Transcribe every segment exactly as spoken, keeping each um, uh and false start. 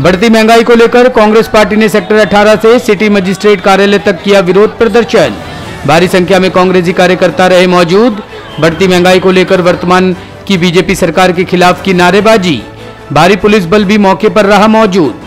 बढ़ती महंगाई को लेकर कांग्रेस पार्टी ने सेक्टर अठारह से सिटी मजिस्ट्रेट कार्यालय तक किया विरोध प्रदर्शन। भारी संख्या में कांग्रेसी कार्यकर्ता रहे मौजूद। बढ़ती महंगाई को लेकर वर्तमान की बीजेपी सरकार के खिलाफ की नारेबाजी। भारी पुलिस बल भी मौके पर रहा मौजूद।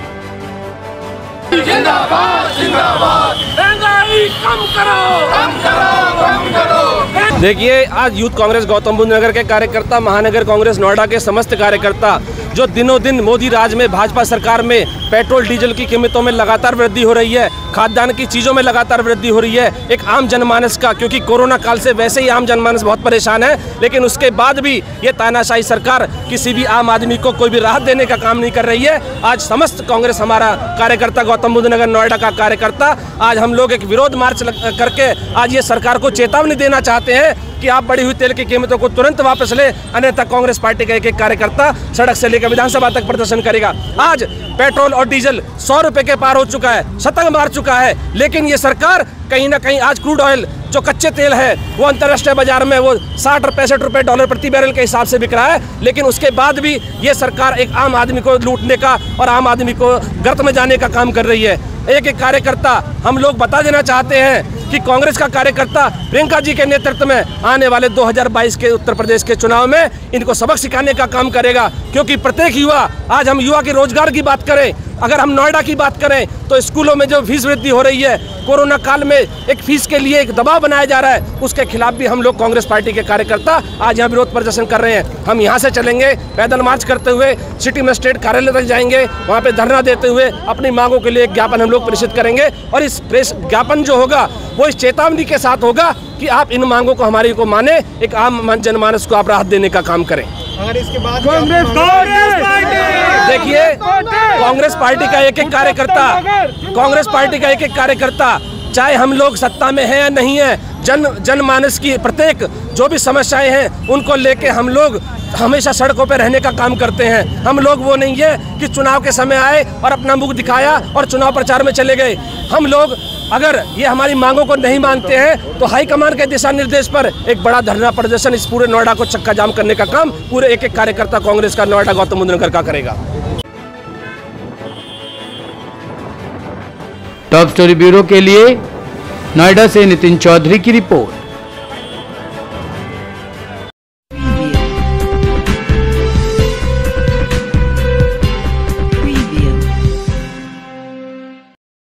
जिंदाबाद जिंदाबाद, महंगाई कम करो कम करो कम करो। देखिए, आज यूथ कांग्रेस गौतम बुद्ध नगर के कार्यकर्ता, महानगर कांग्रेस नोएडा के समस्त कार्यकर्ता जो दिनों दिन मोदी राज में, भाजपा सरकार में पेट्रोल डीजल की कीमतों में लगातार वृद्धि हो रही है, खाद्यान्न की चीज़ों में लगातार वृद्धि हो रही है, एक आम जनमानस का, क्योंकि कोरोना काल से वैसे ही आम जनमानस बहुत परेशान है, लेकिन उसके बाद भी ये तानाशाही सरकार किसी भी आम आदमी को कोई भी राहत देने का काम नहीं कर रही है। आज समस्त कांग्रेस, हमारा कार्यकर्ता गौतम बुद्ध नगर नोएडा का कार्यकर्ता, आज हम लोग एक विरोध मार्च करके आज ये सरकार को चेतावनी देना चाहते हैं कि आप बढ़ी हुई तेल की कीमतों को तुरंत वापस ले, अन्यथा कांग्रेस पार्टी का एक एक कार्यकर्ता सड़क से लेकर विधानसभा तक प्रदर्शन करेगा। आज पेट्रोल और डीजल सौ रुपए के पार हो चुका है, शतंग मार चुका है, लेकिन ये सरकार कहीं ना कहीं आज क्रूड ऑयल जो कच्चे तेल है वो अंतर्राष्ट्रीय बाजार में वो साठ और पैंसठ रुपए डॉलर प्रति बैरल के हिसाब से बिक रहा है, लेकिन उसके बाद भी ये सरकार एक आम आदमी को लूटने का और आम आदमी को गर्त में जाने का काम कर रही है। एक एक कार्यकर्ता हम लोग बता देना चाहते हैं कि कांग्रेस का कार्यकर्ता प्रियंका जी के नेतृत्व में आने वाले दो हज़ार बाईस के उत्तर प्रदेश के चुनाव में इनको सबक सिखाने का काम करेगा, क्योंकि प्रत्येक युवा, आज हम युवा के रोजगार की बात करें, अगर हम नोएडा की बात करें तो स्कूलों में जो फीस वृद्धि हो रही है, कोरोना काल में एक फीस के लिए एक दबाव बनाया जा रहा है, उसके खिलाफ भी हम लोग कांग्रेस पार्टी के कार्यकर्ता आज यहाँ विरोध प्रदर्शन कर रहे हैं। हम यहाँ से चलेंगे, पैदल मार्च करते हुए सिटी मजिस्ट्रेट कार्यालय तक जाएंगे, वहाँ पे धरना देते हुए अपनी मांगों के लिए एक ज्ञापन हम लोग प्रेषित करेंगे, और इस प्रेस ज्ञापन जो होगा वो इस चेतावनी के साथ होगा कि आप इन मांगों को, हमारी को माने, एक आम जनमानस को आप राहत देने का काम करें। अगर इसके बाद कांग्रेस देखिए, कांग्रेस पार्टी का एक एक कार्यकर्ता, कांग्रेस पार्टी का एक एक कार्यकर्ता, चाहे हम लोग सत्ता में हैं या नहीं है, जन जनमानस की प्रत्येक जो भी समस्याएं हैं उनको लेके हम लोग हमेशा सड़कों पे रहने का काम करते हैं। हम लोग वो नहीं है कि चुनाव के समय आए और अपना मुख दिखाया और चुनाव प्रचार में चले गए। हम लोग अगर ये हमारी मांगों को नहीं मानते हैं तो हाईकमान के दिशा निर्देश पर एक बड़ा धरना प्रदर्शन, इस पूरे नोएडा को चक्का जाम करने का काम पूरे एक एक कार्यकर्ता कांग्रेस का नोएडा गौतम बुद्ध नगर का करेगा। टॉप स्टोरी ब्यूरो के लिए नोएडा से नितिन चौधरी की रिपोर्ट।